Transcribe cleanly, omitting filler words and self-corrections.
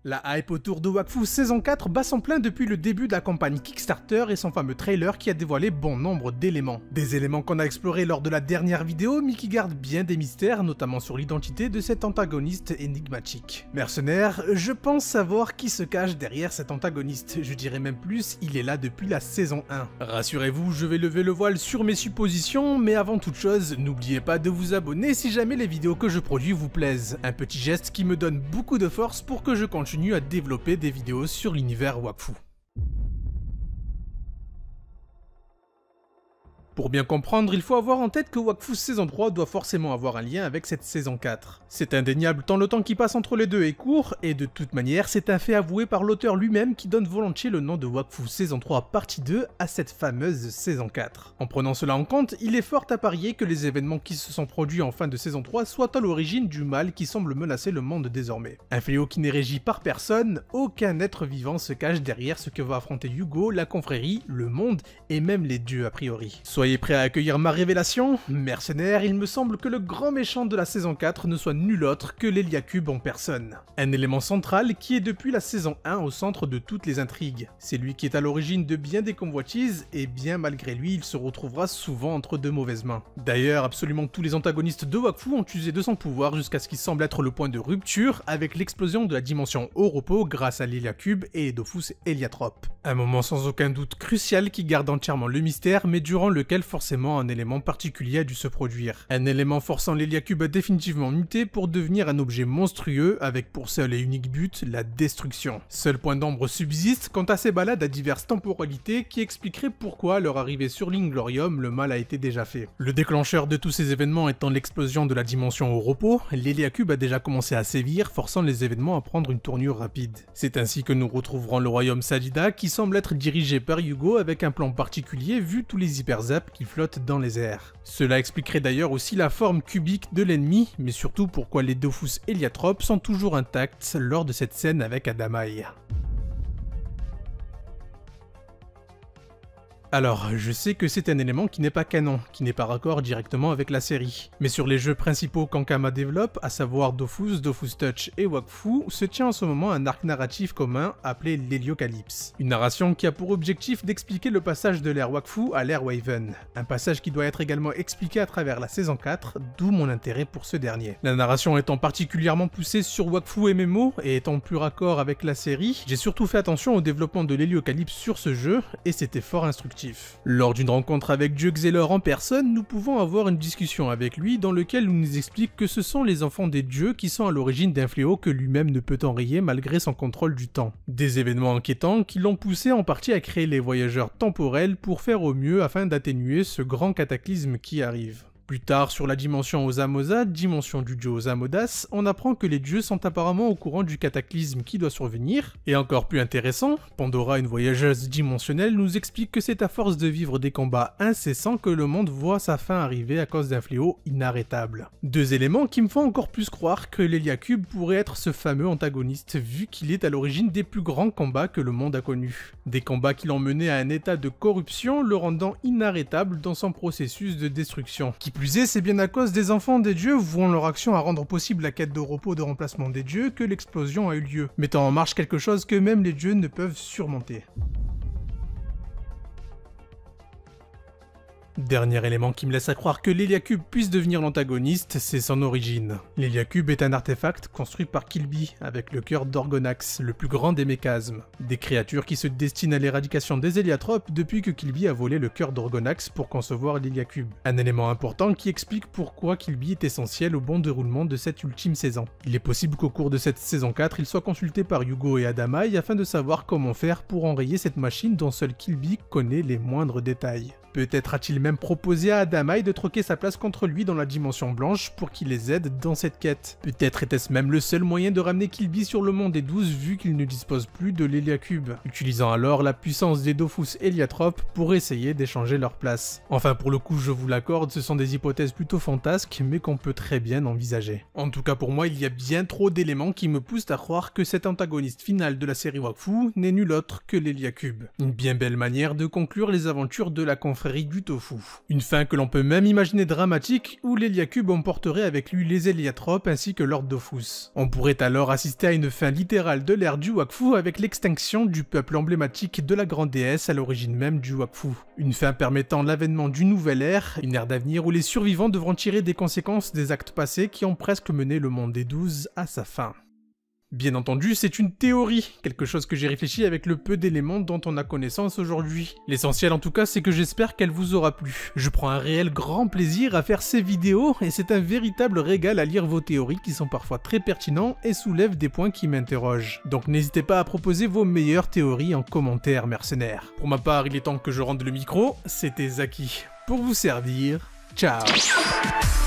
La hype autour de Wakfu saison 4 bat son plein depuis le début de la campagne Kickstarter et son fameux trailer qui a dévoilé bon nombre d'éléments. Des éléments qu'on a explorés lors de la dernière vidéo mais qui gardent bien des mystères, notamment sur l'identité de cet antagoniste énigmatique. Mercenaire, je pense savoir qui se cache derrière cet antagoniste, je dirais même plus, il est là depuis la saison 1. Rassurez-vous, je vais lever le voile sur mes suppositions, mais avant toute chose, n'oubliez pas de vous abonner si jamais les vidéos que je produis vous plaisent. Un petit geste qui me donne beaucoup de force pour que je continue à développer des vidéos sur l'univers Wakfu. Pour bien comprendre, il faut avoir en tête que Wakfu saison 3 doit forcément avoir un lien avec cette saison 4. C'est indéniable tant le temps qui passe entre les deux est court, et de toute manière c'est un fait avoué par l'auteur lui-même qui donne volontiers le nom de Wakfu saison 3 partie 2 à cette fameuse saison 4. En prenant cela en compte, il est fort à parier que les événements qui se sont produits en fin de saison 3 soient à l'origine du mal qui semble menacer le monde désormais. Un fléau qui n'est régi par personne, aucun être vivant se cache derrière ce que va affronter Hugo, la confrérie, le monde et même les dieux a priori. Soyez prêts à accueillir ma révélation? Mercenaire, il me semble que le grand méchant de la saison 4 ne soit nul autre que l'Héliacube en personne. Un élément central qui est depuis la saison 1 au centre de toutes les intrigues. C'est lui qui est à l'origine de bien des convoitises et bien malgré lui, il se retrouvera souvent entre de mauvaises mains. D'ailleurs, absolument tous les antagonistes de Wakfu ont usé de son pouvoir jusqu'à ce qu'il semble être le point de rupture avec l'explosion de la dimension au repos grâce à l'Héliacube et Edofus Héliatrope. Un moment sans aucun doute crucial qui garde entièrement le mystère mais durant lequel forcément un élément particulier a dû se produire. Un élément forçant l'Héliacube à définitivement muter pour devenir un objet monstrueux avec pour seul et unique but la destruction. Seul point d'ombre subsiste quant à ces balades à diverses temporalités qui expliqueraient pourquoi à leur arrivée sur l'Inglorium le mal a été déjà fait. Le déclencheur de tous ces événements étant l'explosion de la dimension au repos, l'Héliacube a déjà commencé à sévir forçant les événements à prendre une tournure rapide. C'est ainsi que nous retrouverons le royaume Sadida qui semble être dirigé par Hugo avec un plan particulier vu tous les hyperzaps qui flottent dans les airs. Cela expliquerait d'ailleurs aussi la forme cubique de l'ennemi, mais surtout pourquoi les Dofus Héliatropes sont toujours intacts lors de cette scène avec Adamaï. Alors, je sais que c'est un élément qui n'est pas canon, qui n'est pas raccord directement avec la série. Mais sur les jeux principaux qu'Ankama développe, à savoir Dofus, Dofus Touch et Wakfu, se tient en ce moment un arc narratif commun appelé l'Héliocalypse. Une narration qui a pour objectif d'expliquer le passage de l'ère Wakfu à l'ère Waven. Un passage qui doit être également expliqué à travers la saison 4, d'où mon intérêt pour ce dernier. La narration étant particulièrement poussée sur Wakfu MMO et étant plus raccord avec la série, j'ai surtout fait attention au développement de l'Héliocalypse sur ce jeu, et c'était fort instructif. Lors d'une rencontre avec Dieu Xelor en personne, nous pouvons avoir une discussion avec lui dans laquelle il nous explique que ce sont les enfants des dieux qui sont à l'origine d'un fléau que lui-même ne peut enrayer malgré son contrôle du temps. Des événements inquiétants qui l'ont poussé en partie à créer les voyageurs temporels pour faire au mieux afin d'atténuer ce grand cataclysme qui arrive. Plus tard, sur la dimension Osamosa, dimension du dieu Osamodas, on apprend que les dieux sont apparemment au courant du cataclysme qui doit survenir, et encore plus intéressant, Pandora, une voyageuse dimensionnelle, nous explique que c'est à force de vivre des combats incessants que le monde voit sa fin arriver à cause d'un fléau inarrêtable. Deux éléments qui me font encore plus croire que l'Héliacube pourrait être ce fameux antagoniste, vu qu'il est à l'origine des plus grands combats que le monde a connus. Des combats qui l'ont mené à un état de corruption, le rendant inarrêtable dans son processus de destruction. Qui plus est, c'est bien à cause des enfants des dieux vouant leur action à rendre possible la quête de repos de remplacement des dieux que l'explosion a eu lieu, mettant en marche quelque chose que même les dieux ne peuvent surmonter. Dernier élément qui me laisse à croire que l'Héliacube puisse devenir l'antagoniste, c'est son origine. L'Héliacube est un artefact construit par Kilby, avec le cœur d'Orgonax, le plus grand des méchasmes. Des créatures qui se destinent à l'éradication des Héliatropes depuis que Kilby a volé le cœur d'Orgonax pour concevoir l'Héliacube. Un élément important qui explique pourquoi Kilby est essentiel au bon déroulement de cette ultime saison. Il est possible qu'au cours de cette saison 4, il soit consulté par Hugo et Adamaï afin de savoir comment faire pour enrayer cette machine dont seul Kilby connaît les moindres détails. Peut-être a-t-il même proposé à Adamaï de troquer sa place contre lui dans la dimension blanche pour qu'il les aide dans cette quête. Peut-être était-ce même le seul moyen de ramener Kilby sur le monde des 12 vu qu'il ne dispose plus de l'Héliacube, utilisant alors la puissance des Dofus Héliatropes pour essayer d'échanger leur place. Enfin pour le coup je vous l'accorde, ce sont des hypothèses plutôt fantasques mais qu'on peut très bien envisager. En tout cas pour moi il y a bien trop d'éléments qui me poussent à croire que cet antagoniste final de la série Wakfu n'est nul autre que l'Héliacube. Une bien belle manière de conclure les aventures de la confrérie confrérie du tofu. Une fin que l'on peut même imaginer dramatique, où l'Héliacube emporterait avec lui les Héliatropes ainsi que Lord Dofus. On pourrait alors assister à une fin littérale de l'ère du Wakfu avec l'extinction du peuple emblématique de la grande déesse à l'origine même du Wakfu. Une fin permettant l'avènement d'une nouvelle ère, une ère d'avenir où les survivants devront tirer des conséquences des actes passés qui ont presque mené le monde des 12 à sa fin. Bien entendu, c'est une théorie, quelque chose que j'ai réfléchi avec le peu d'éléments dont on a connaissance aujourd'hui. L'essentiel en tout cas, c'est que j'espère qu'elle vous aura plu. Je prends un réel grand plaisir à faire ces vidéos, et c'est un véritable régal à lire vos théories qui sont parfois très pertinents et soulèvent des points qui m'interrogent. Donc n'hésitez pas à proposer vos meilleures théories en commentaire, mercenaires. Pour ma part, il est temps que je rende le micro, c'était Zaki. Pour vous servir, ciao.